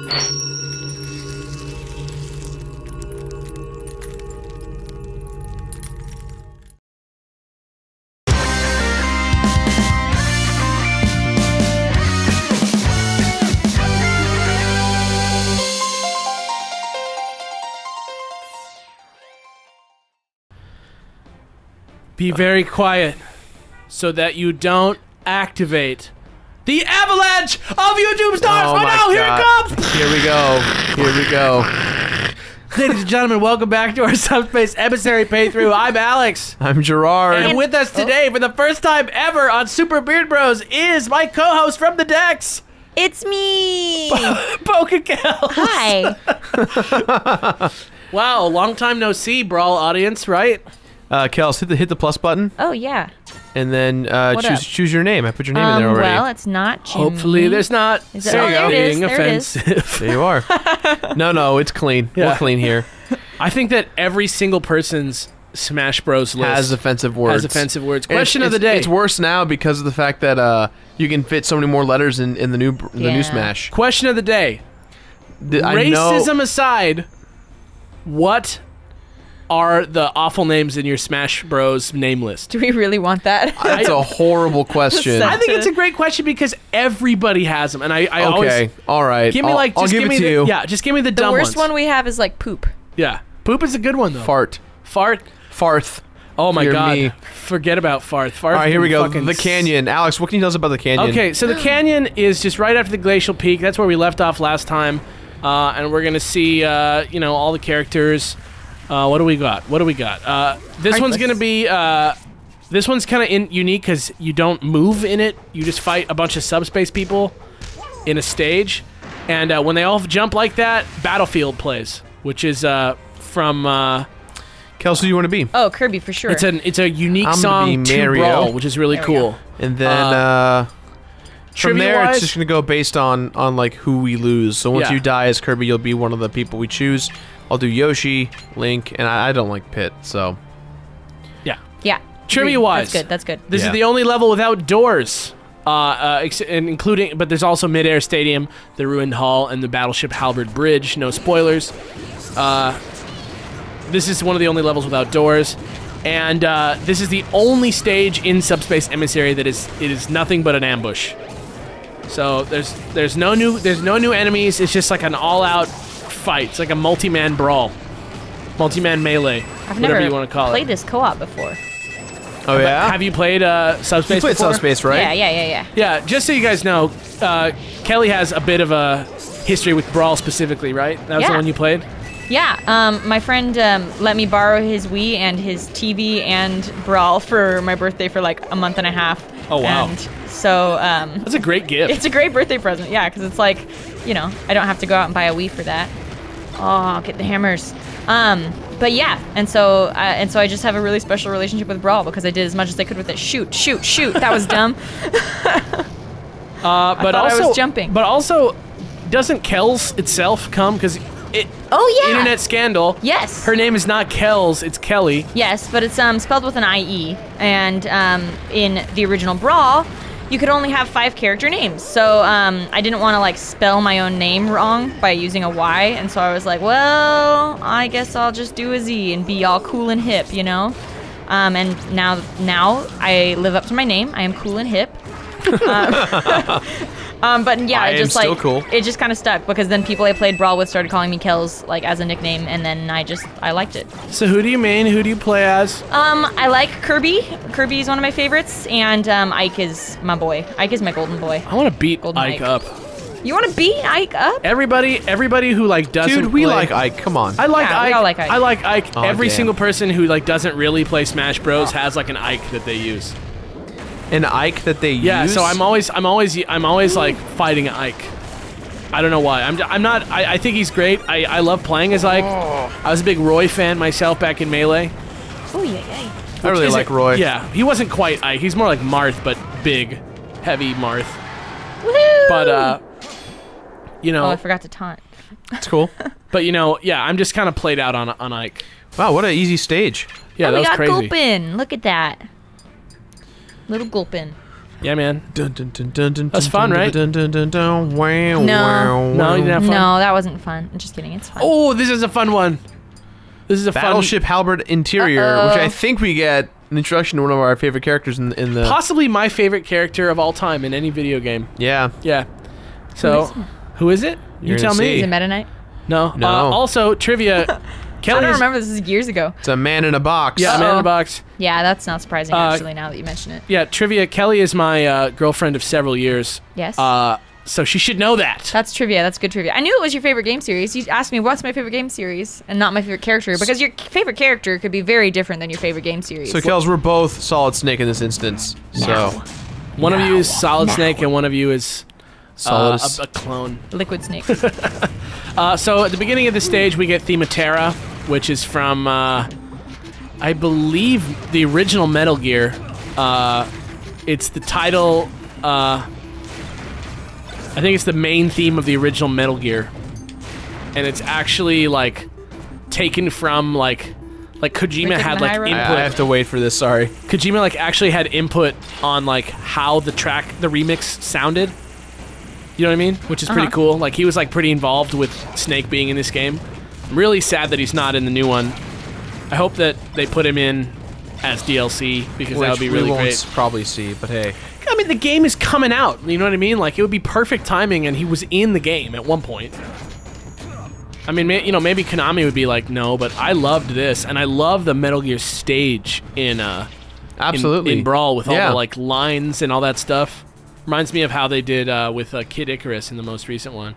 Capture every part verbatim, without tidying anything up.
Be very quiet so that you don't activate the avalanche of YouTube stars. Oh, Oh, my no, here God. it comes. Here we go. Here we go. Ladies and gentlemen, welcome back to our Subspace Emissary playthrough. I'm Alex. I'm Jirard. And with us today, for the first time ever on Super Beard Bros, is my co-host from the decks, It's me! Pokekels. Hi! Wow, long time no see, Brawl audience, right? Uh, Kels, hit the hit the plus button, Oh, yeah. and then uh, What choose up? choose your name. I put your name Um, in there already. well, it's not Jimmy. Hopefully there's not Is it- oh, there it is, being there it is. offensive. There you are. No, no, it's clean. Yeah. We're clean here. I think that every single person's Smash Bros list Has offensive words. has offensive words. And Question it's, of the it's- day. It's worse now because of the fact that uh, you can fit so many more letters in, in the new the Yeah. new Smash. Question of the day. The- I know- Racism aside, what are the awful names in your Smash Bros name list? Do we really want that? That's a horrible question. Sad. I think it's a great question because everybody has them, and I, I okay, always all right. give me I'll, like I'll just give give it me to the, you. yeah, just give me the, the dumb worst ones. one we have is like poop. Yeah, poop is a good one though. Fart. Fart. Farth. Oh my Dear god. me. Forget about farth. Farth. All right, here we go. fucking The canyon. Alex, what can you tell us about the canyon? Okay, so the canyon is just right after the glacial peak. That's where we left off last time, uh, and we're gonna see, uh, you know, all the characters. Uh, what do we got? What do we got? Uh, this one's gonna be. Uh, this one's kind of unique because you don't move in it. You just fight a bunch of subspace people in a stage, and uh, when they all jump like that, Battlefield plays, which is uh, from. Uh, Kelsey, you want to be? Oh, Kirby for sure. it's an it's a unique I'm song gonna be to Mario. Brawl, which is really There we cool. go. And then uh, from there, Trivia-wise- it's just gonna go based on on like who we lose. So once Yeah. you die as Kirby, you'll be one of the people we choose. I'll do Yoshi, Link, and I, I don't like Pit. So Yeah. yeah. Trivia-wise. That's good, that's good. This Yeah. is the only level without doors, uh, uh, ex- and including, but there's also Midair Stadium, the Ruined Hall, and the Battleship Halberd Bridge. No spoilers. Uh, this is one of the only levels without doors, and uh, this is the only stage in Subspace Emissary that is it is nothing but an ambush. So there's there's no new there's no new enemies. It's just like an all-out fight. It's like a multi-man brawl, multi-man melee, I've whatever never you want to call played it. this co-op before. oh yeah, Have you played uh, Subspace you played before? Subspace, right? Yeah, yeah, yeah, yeah. Yeah, just so you guys know, uh, Kelly has a bit of a history with Brawl specifically, right? That was the Yeah. one you played? Yeah, um, my friend um, let me borrow his Wii and his T V and Brawl for my birthday for like a month and a half. Oh, wow. And so um, That's a great gift. it's a great birthday present, yeah, because it's like, you know, I don't have to go out and buy a Wii for that. Oh, get the hammers. Um, but yeah, and so uh, and so I just have a really special relationship with Brawl because I did as much as I could with it. Shoot, shoot, shoot. That was dumb. uh, but thought I also, was jumping. But also, doesn't Kells itself come? Because it. Oh yeah. Internet scandal. Yes. Her name is not Kells, it's Kelly. Yes, but it's um, spelled with an I E, and um, in the original Brawl, you could only have five character names. So um, I didn't want to like spell my own name wrong by using a Y, and so I was like, well, I guess I'll just do a Z and be all cool and hip, you know. Um, and now, now I live up to my name. I am cool and hip. um, um, but yeah, I I am just still like cool. it just kind of stuck because then people I played Brawl with started calling me Kells like as a nickname, and then I just I liked it. So who do you main? Who do you play as? Um, I like Kirby. Kirby is one of my favorites, and um, Ike is my boy. Ike is my golden boy. I want to beat Golden Ike Ike. up. You want to beat Ike up? Everybody, everybody who like doesn't Dude, we play- like Ike. Come on. I like Yeah, we Ike. all like Ike. I like Ike. Aw, Every damn. single person who like doesn't really play Smash Bros Oh. has like an Ike that they use. An Ike that they Yeah, use. so I'm always, I'm always, I'm always like fighting Ike. I don't know why. I'm, I'm not. I, I think he's great. I, I love playing as Ike. I was a big Roy fan myself back in Melee. Oh yeah, yeah. I really Isn't- like Roy. Yeah, he wasn't quite Ike. He's more like Marth, but big, heavy Marth. Woohoo! But uh, you know, Oh, I forgot to taunt. It's cool. but you know, yeah, I'm just kind of played out on on Ike. Wow, what an easy stage. Yeah, oh, that we was got crazy. Gulpin. Look at that. Little Gulpin. Yeah, man. Dun, dun, dun, dun, dun, That's dun, fun, dun, right? Dun, dun, dun, dun, wow, No. wow, No, wow. you didn't have fun? No, that wasn't fun. I'm just kidding. It's fun. Oh, this is a fun one. This is a Battleship Halberd interior, Uh-oh. which I think we get an introduction to one of our favorite characters in, in the. fun. Possibly my favorite character of all time in any video game. Yeah. Yeah. So, Who is it? who is it? You You're tell gonna me. see. Is it Meta Knight? No. No. Uh, also, trivia. I Kelly don't is- remember. This is years ago. It's a man in a box. Yeah, man in Uh-oh. a box. Yeah, that's not surprising, Uh, actually, now that you mention it. Yeah, trivia. Kelly is my uh, girlfriend of several years. Yes. Uh, so she should know that. That's trivia. That's good trivia. I knew it was your favorite game series. You asked me what's my favorite game series and not my favorite character because your favorite character could be very different than your favorite game series. So, Kels, we're both Solid Snake in this instance. So, One of you is Solid Snake, and one of you is Solid. uh, a, a clone. Liquid Snake. Uh, so at the beginning of the stage, we get Thematerra, which is from, uh, I believe, the original Metal Gear. Uh, it's the title. Uh, I think it's the main theme of the original Metal Gear, and it's actually like taken from like like Kojima Like had Taken like High Road? input. I, I have to wait for this. Sorry. Kojima like actually had input on like how the track, the remix sounded. You know what I mean? Which is pretty Uh-huh. cool. Like he was like pretty involved with Snake being in this game. I'm really sad that he's not in the new one. I hope that they put him in as D L C because that would be Which really we won't great. s- probably see, but hey. I mean, the game is coming out. You know what I mean? Like it would be perfect timing, and he was in the game at one point. I mean, may, you know, maybe Konami would be like, no, but I loved this, and I love the Metal Gear stage in uh, in- Absolutely. in, Brawl with all Yeah. the like lines and all that stuff. Reminds me of how they did uh, with uh, Kid Icarus in the most recent one.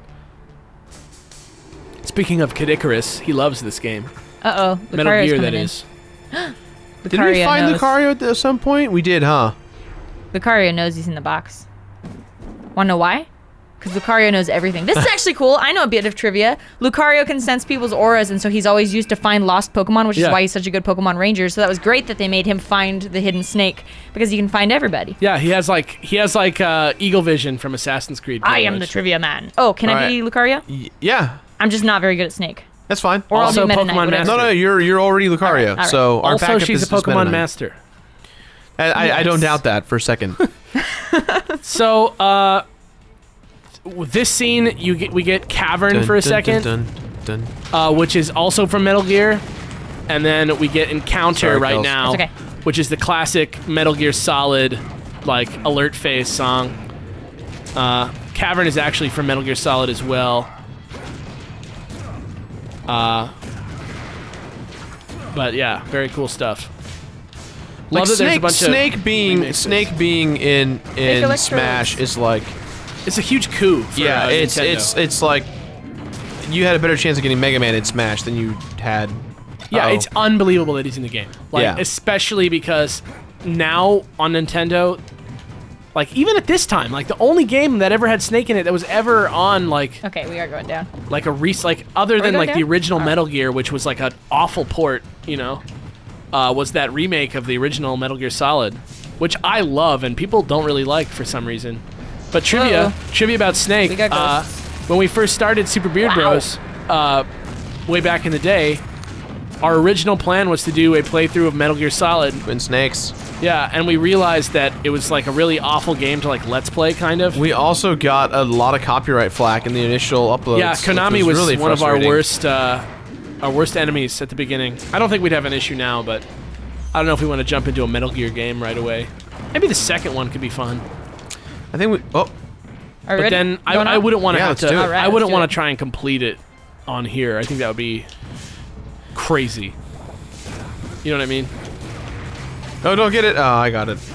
Speaking of Kid Icarus, he loves this game. Uh-oh. Metal Lucario's Gear, coming that in. is. Did we Lucario find knows. Lucario at some point? We did, huh? Lucario knows he's in the box. Wanna know why? Because Lucario knows everything. This is actually cool. I know a bit of trivia. Lucario can sense people's auras, and so he's always used to find lost Pokemon, which Yeah. is why he's such a good Pokemon Ranger. So that was great that they made him find the hidden snake, because he can find everybody. Yeah, he has like he has like uh, Eagle Vision from Assassin's Creed. I pretty am the much. trivia man. Oh, can I be Lucario? Y- yeah, I'm just not very good at Snake. that's fine. Or I'll Also do Meta Pokemon Knight, whatever. Master. no, no, you're you're already Lucario. Alright, alright. So our Also, backup she's is a is Meta Pokemon Knight. master. I, I, I don't Yes. doubt that for a second. So, uh, with this scene, you get we get Cavern Dun, for a dun, second, dun, dun, dun. Uh, which is also from Metal Gear, and then we get Encounter Sorry, right Kels. now, That's okay. which is the classic Metal Gear Solid, like alert phase song. Uh, Cavern is actually from Metal Gear Solid as well. Uh, but yeah, very cool stuff. Like Love that there's a Snake, bunch of Snake being remixes. Snake being in in Electros. Smash is like It's a huge coup. For, yeah, uh, it's Nintendo. it's it's like you had a better chance of getting Mega Man in Smash than you had. Yeah, Uh-oh. it's unbelievable that he's in the game. Like, Yeah. especially because now on Nintendo, like even at this time, like the only game that ever had Snake in it that was ever on like Okay, we are going down. like a rec like other than going like the down? original Alright. Metal Gear, which was like an awful port, you know, uh, was that remake of the original Metal Gear Solid, which I love and people don't really like for some reason. But trivia, Uh-oh. trivia about Snake. We got Uh, ghosts. when we first started Super Beard Wow. Bros, uh, way back in the day, our original plan was to do a playthrough of Metal Gear Solid. Twin Snakes. Yeah, and we realized that it was like a really awful game to like let's play kind of. We also got a lot of copyright flack in the initial uploads. yeah, which Konami was, really one of our frustrating. worst uh, our worst enemies at the beginning. I don't think we'd have an issue now, but I don't know if we want to jump into a Metal Gear game right away. Maybe the second one could be fun. I think we. Oh, Are we But ready? then I, Going I on? wouldn't want to Yeah, have let's to. do it. Alright, I wouldn't let's do want it. to try and complete it on here. I think that would be crazy. You know what I mean? oh, don't get it. Oh, I got it.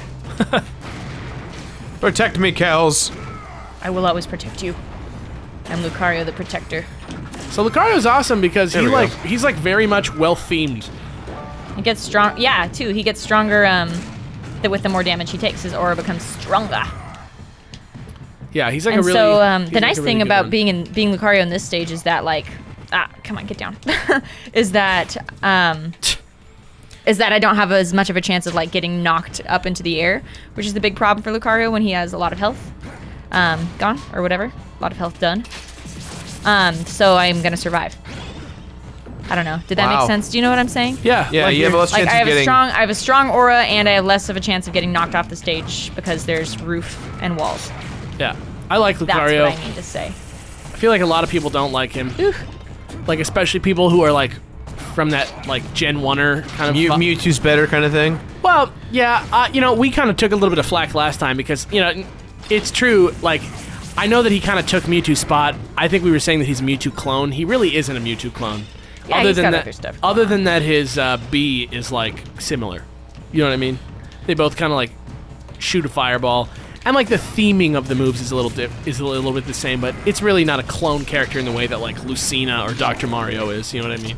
Protect me, Kels. I will always protect you. I'm Lucario the Protector. So Lucario's awesome because There he we go. like he's like very much well themed. He gets strong. Yeah, too. He gets stronger. Um, the, with the more damage he takes, his aura becomes stronger. Yeah, he's like and a really. so um, he's the like nice a thing really good about one. being in being Lucario in this stage is that like ah come on get down is that um is that I don't have as much of a chance of like getting knocked up into the air, which is the big problem for Lucario when he has a lot of health um gone or whatever, a lot of health done. Um, so I'm gonna survive. I don't know. Did that Wow. make sense? Do you know what I'm saying? Yeah. Yeah, like you have a you're- less Like chance I have of a getting. strong, I have a strong aura, and I have less of a chance of getting knocked off the stage because there's roof and walls. Yeah. I like That's Lucario. what I mean to say. I feel like a lot of people don't like him. Like especially people who are like from that like Gen one-er kind of. Mew, fu- Mewtwo's better kind of thing. Well, yeah, uh, you know, we kind of took a little bit of flack last time because, you know, it's true, like, I know that he kind of took Mewtwo's spot. I think we were saying that he's a Mewtwo clone. He really isn't a Mewtwo clone. Yeah, other he's than got that, other stuff going Other on. than that, his uh, B is, like, similar. You know what I mean? They both kind of, like, shoot a fireball. And, like, the theming of the moves is a little dip, is a little bit the same, but it's really not a clone character in the way that, like, Lucina or Doctor Mario is. You know what I mean?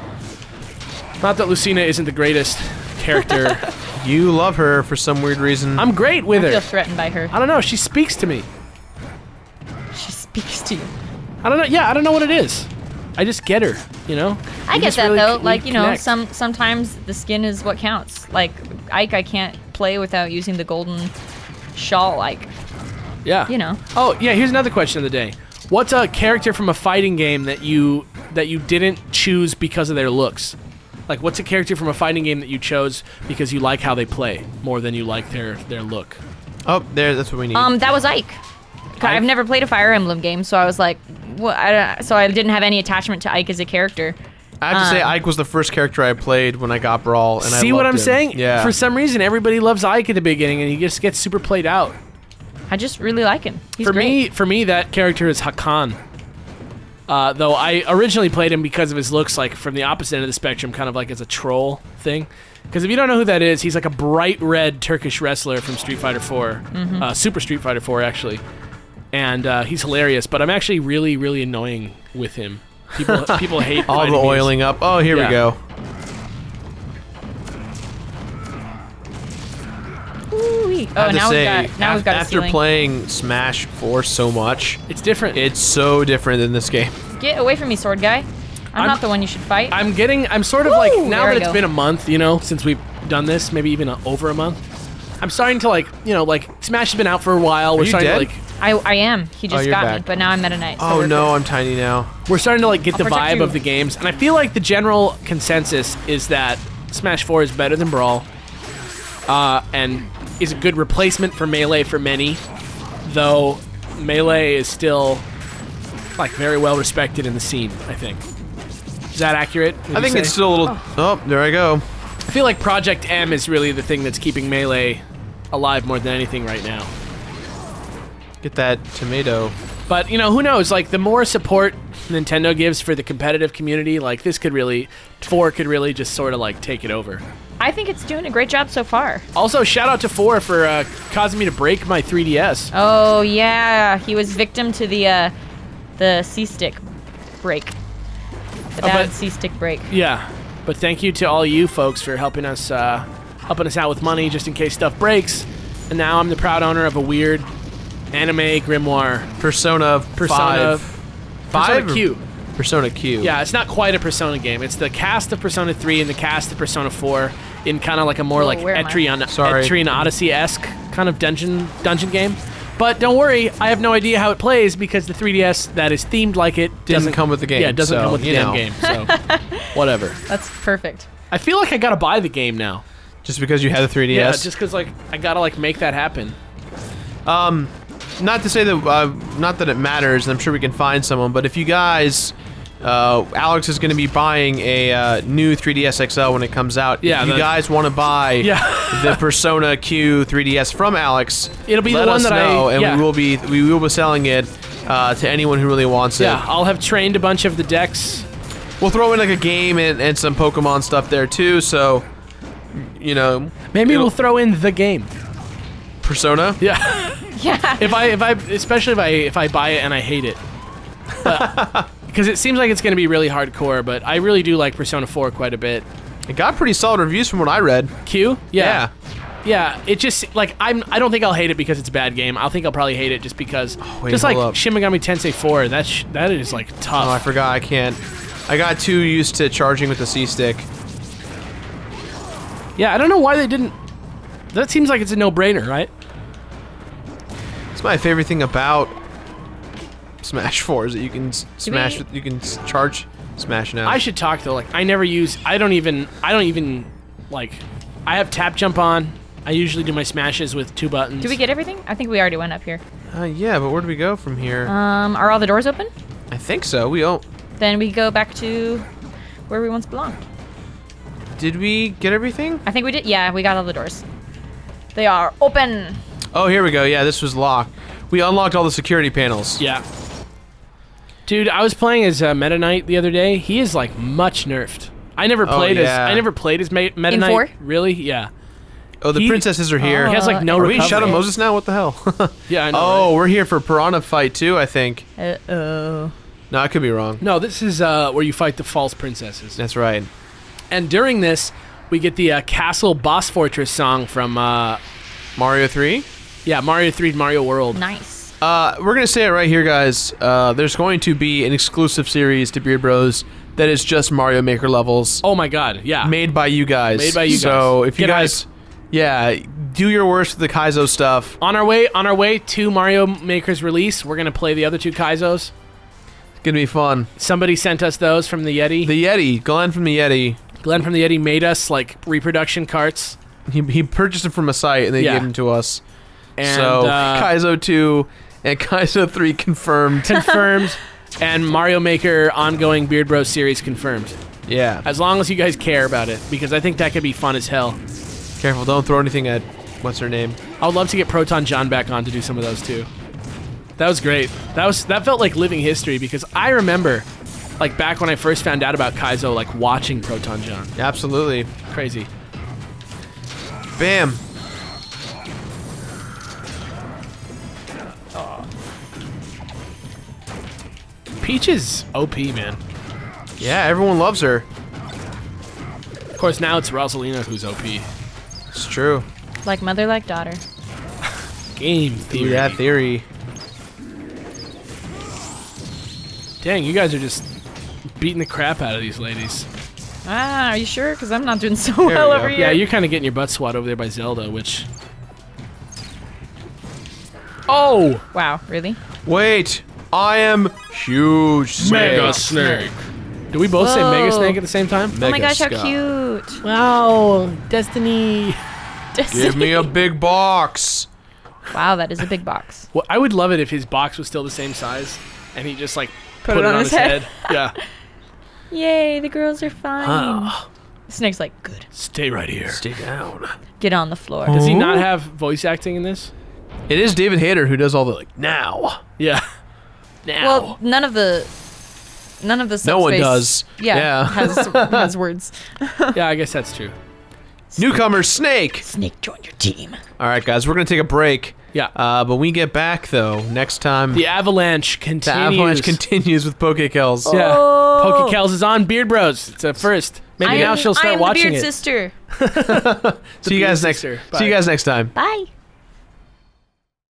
Not that Lucina isn't the greatest character. You love her for some weird reason. I'm great with I her. feel threatened by her. I don't know. She speaks to me. She speaks to you. I don't know. Yeah, I don't know what it is. I just get her. You know. I We get just that really though. c- we Like you know, connect. some sometimes the skin is what counts. Like Ike, I can't play without using the golden shawl. Like Yeah. you know. Oh yeah. Here's another question of the day. What's a character from a fighting game that you that you didn't choose because of their looks? Like, what's a character from a fighting game that you chose because you like how they play more than you like their their look? Oh, there. That's what we need. Um, that was Ike. 'Cause I've never played a Fire Emblem game, so I was like, what? I don't, so I didn't have any attachment to Ike as a character. I have to say, um, Ike was the first character I played when I got Brawl, and I See what loved I'm him. saying? Yeah. For some reason, everybody loves Ike at the beginning, and he just gets super played out. I just really like him. He's for great. me, for me, that character is Hakan. Uh, though I originally played him because of his looks, like from the opposite end of the spectrum, kind of like as a troll thing. Because if you don't know who that is, he's like a bright red Turkish wrestler from Street Fighter four, Mm-hmm. uh, Super Street Fighter four actually, and uh, he's hilarious. But I'm actually really, really annoying with him. People, people hate all fighting the me. oiling up. Oh, here Yeah. we go. Ooh-wee. I Oh, have to now say, we've got now af- we've got a after ceiling. playing Smash four so much, It's different. it's so different than this game. Get away from me, sword guy. I'm, I'm- not the one you should fight. I'm getting. I'm sort of Woo! like now There that we it's go. been a month, you know, since we've done this, maybe even a, over a month. I'm starting to like, you know, like Smash has been out for a while. We're you starting dead? to like. I, I am. He just you're got me, back. but now I'm Meta Knight. So Oh we're no, good. I'm tiny now. We're starting to like get I'll the protect vibe you. of the games, and I feel like the general consensus is that Smash four is better than Brawl, uh, and is a good replacement for Melee for many. Though Melee is still like very well respected in the scene. I think. Is that accurate? would I you think say? it's still a little. Oh. there I go. I feel like Project M is really the thing that's keeping Melee alive more than anything right now. Get that tomato. But, you know, who knows? Like, the more support Nintendo gives for the competitive community, like, this could really, four could really just sort of, like, take it over. I think it's doing a great job so far. Also, shout out to four for uh, causing me to break my three D S. Oh yeah, he was victim to the uh, the C-stick break. The Oh, bad but- C-stick break. Yeah. But thank you to all you folks for helping us, uh, helping us out with money just in case stuff breaks. And now I'm the proud owner of a weird anime grimoire. Persona, Persona five. Persona or- Q. Persona Q. Yeah, it's not quite a Persona game. It's the cast of Persona three and the cast of Persona four in kind of like a more Whoa, like where am I? Etrian, Sorry. Etrian Odyssey-esque kind of dungeon dungeon game. But don't worry, I have no idea how it plays because the three D S that is themed like it Didn't doesn't come with the game, Yeah, it doesn't so, come with the you damn know. game. So whatever. That's perfect. I feel like I gotta buy the game now. Just because you had the three D S. Yeah, just because like I gotta like make that happen. Um, not to say that, uh, not that it matters, and I'm sure we can find someone, but if you guys, uh, Alex is going to be buying a uh, new three D S X L when it comes out. Yeah, if you the- guys want to buy Yeah. the Persona Q three D S from Alex, It'll be the let one us that I- know, and yeah. we will be we will be selling it uh, to anyone who really wants Yeah, it. I'll have trained a bunch of the decks. We'll throw in like a game and, and some Pokemon stuff there too, so you know. Maybe it'll- we'll throw in the game. Persona. Yeah. Yeah. If I, if I, especially if I, if I buy it and I hate it, because it seems like it's going to be really hardcore. But I really do like Persona four quite a bit. It got pretty solid reviews from what I read. Q, Yeah. yeah, yeah. It just like I'm. I don't think I'll hate it because it's a bad game. I think I'll probably hate it just because, wait, just like hold up. Shin Megami Tensei four. That's sh- that is like tough. Oh, I forgot. I can't. I got too used to charging with the C stick. Yeah, I don't know why they didn't. That seems like it's a no-brainer, right? It's my favorite thing about Smash four is that you can s- smash we- with, you can s- charge smashing out. I should talk though. Like I never use. I don't even. I don't even like. I have tap jump on. I usually do my smashes with two buttons. Do we get everything? I think we already went up here. Uh, yeah, but where do we go from here? Um, are all the doors open? I think so. We don't. Then we go back to where we once belonged. Did we get everything? I think we did. Yeah, we got all the doors. They are open. Oh, here we go. Yeah, this was locked. We unlocked all the security panels. Yeah. Dude, I was playing as uh, Meta Knight the other day. He is like much nerfed. I never Oh, played yeah. as I never played as Ma- Meta In Knight. four? Really? Yeah. Oh, the He- princesses are here. He has like no Are we in recovery. Shadow Moses now? What the hell? Yeah, I know. Oh, right? we're here for Piranha Fight too, I think. Uh oh. No, I could be wrong. No, this is uh, where you fight the false princesses. That's right. And during this, we get the uh, Castle Boss Fortress song from uh, Mario three. yeah Mario three Mario World. Nice. Uh, we're gonna say it right here, guys. Uh, there's going to be an exclusive series to Beard Bros that is just Mario Maker levels, Oh my God! Yeah. made by you guys. Made by you So guys. if you Get guys, yeah, do your worst with the Kaizo stuff. On our way, on our way to Mario Maker's release, we're gonna play the other two Kaizos. It's gonna be fun. Somebody sent us those from the Yeti. The Yeti, Glenn from the Yeti, Glenn from the Yeti made us like reproduction carts. he, he purchased them from a site and they Yeah. gave them to us. And so uh, Kaizo two and Kaizo three confirmed. confirmed, and Mario Maker ongoing Beard Bros series confirmed. Yeah. As long as you guys care about it, because I think that could be fun as hell. Careful, don't throw anything at what's her name. I would love to get Proton John back on to do some of those too. That was great. That was that felt like living history because I remember, like back when I first found out about Kaizo, like watching Proton John. Absolutely. Crazy. Bam. Peach is O P, man. Yeah, everyone loves her. Of course, now it's Rosalina who's O P. It's true. Like mother, like daughter. Game Through theory. that theory. Dang, you guys are just beating the crap out of these ladies. Ah, are you sure? Because I'm not doing so we well go. over here. Yeah, you're kind of getting your butt swat over there by Zelda, which... Oh! Wow, really? Wait, I am huge. Snake. Snake. Do we both say Mega Whoa. Snake at the same time? Oh my Mega gosh, how Scott. cute. Wow, Destiny. Give me a big box. Wow, that is a big box. Well, I would love it if his box was still the same size, and he just like Put it on his head. Yeah. Yay, the girls are fine. Ah, Snake's like, good. stay right here. Stay down. Get on the floor. Does he not have voice acting in this? It is David Hayter who does all the like now. Yeah. Now. Well, none of the... None of the No one subspace- does. Yeah, Yeah. has, has words. yeah, I guess that's true. Newcomer Snake. Snake, join your team. All right, guys, we're gonna take a break. Yeah. Uh, but when we get back though, next time The avalanche the continues. avalanche continues with Pokekels. Yeah. Oh. Pokekells is on Beard Bros. It's a first. Maybe I now am- she'll I start am watching the beard it. sister. See you Beard guys next. Sister. See you Bye. guys next time. Bye.